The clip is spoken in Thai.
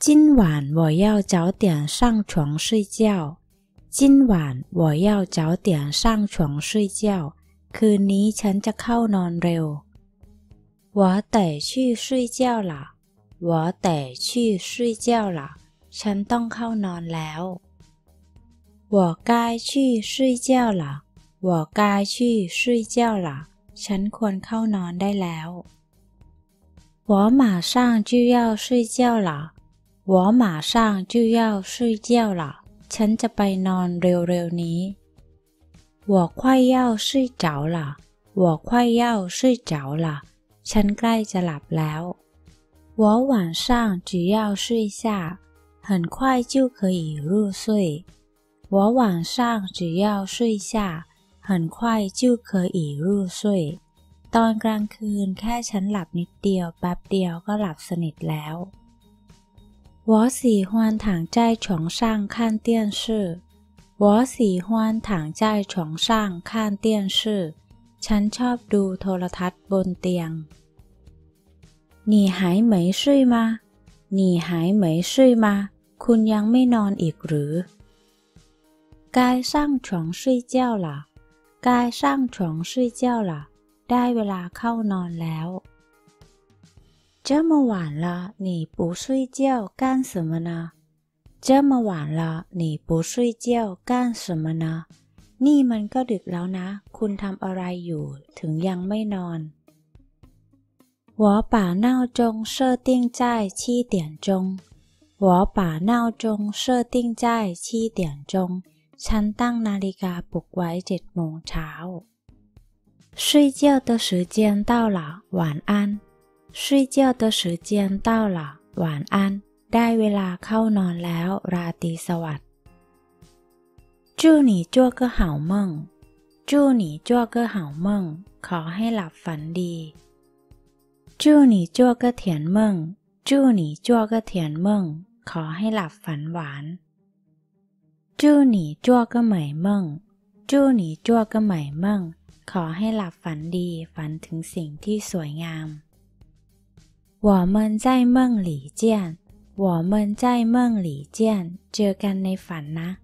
今晚我要早点上床睡觉今晚我要早点上床睡觉คืนนี้ฉันจะเข้านอนเร็ว我得去睡觉了我得去睡觉了ฉันต้องเข้านอนแล้ว我该去睡觉了我该去睡觉了ฉันควรเข้านอนได้แล้ว我马上就要睡觉了我马上就要睡觉了ฉันจะไปนอนเร็วๆนี้我快要睡着了我快要睡着了ฉันใกล้จะหลับแล้ว我晚上只要睡下很快就可以入睡我晚上只要睡下很快就可以入睡ตอนกลางคืนแค่ฉันหลับนิดเดียวแป๊บเดียวก็หลับสนิทแล้ว我喜欢躺在床上看电视我喜欢躺在床上看电视ฉันชอบดูโทรทัศน์บนเตียง你还没睡吗你还没睡吗คุณยังไม่นอนอีกหรือ该上床睡觉了该上床睡觉了ได้เวลาเข้านอนแล้ว这么晚了你不睡觉干什么呢这么晚了你不睡觉干什么呢นี่มันก็ดึกแล้วนะคุณทำอะไรอยู่ถึงยังไม่นอน我把闹钟设定在7点钟我把闹钟设定在7点钟ฉันตั้งนาฬิกาปลุกไว้7 โมงเช้า睡觉的时间到了晚安睡觉的时间到了晚安ได้เวลาเข้านอนแล้วราตรีสวัสดิ์祝你做个好梦祝你做个好梦ขอให้หลับฝันดี祝你做个甜梦祝你做个甜梦ขอให้หลับฝันหวาน祝你做个美梦祝你做个美梦ขอให้หลับฝันดีฝันถึงสิ่งที่สวยงาม我们在梦里见我们在梦里见เจอกันในฝันนะ